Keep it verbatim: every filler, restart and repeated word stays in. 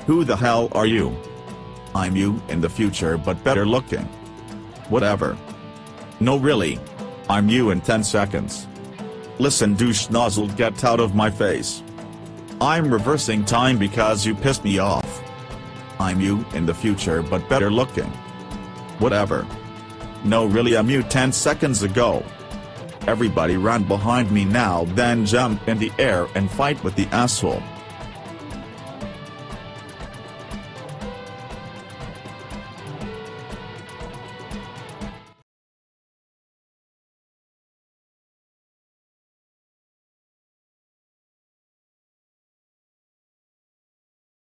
Who the hell are you? I'm you in the future but better looking. Whatever. No really. I'm you in ten seconds. Listen douche nozzle, get out of my face. I'm reversing time because you pissed me off. I'm you in the future but better looking. Whatever. No really, I'm you ten seconds ago. Everybody run behind me now, then jump in the air and fight with the asshole.